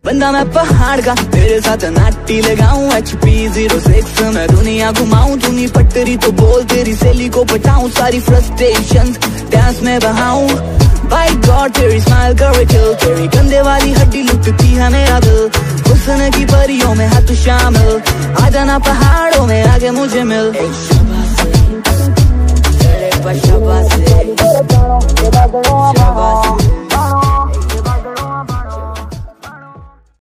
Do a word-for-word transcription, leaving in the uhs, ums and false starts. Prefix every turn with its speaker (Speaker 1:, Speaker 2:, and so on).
Speaker 1: बंदा मैं पहाड़ का, तेरे साथ नाटी लगाऊं एच पी ज़ीरो सिक्स मैं दुनिया घुमाऊं। तू नहीं पटरी तो बोल, तेरी सहेली को पटाऊं, सारी फ्रस्ट्रेशंस डांस में बहाऊं। बाय गॉड तेरी स्माइल करे किल, तेरी गंदे वाली हड्डी लुटती है मेरा दिल। हुस्न की परियों में है तू शामिल, आ जाना पहाड़ों में आगे मुझे मिल।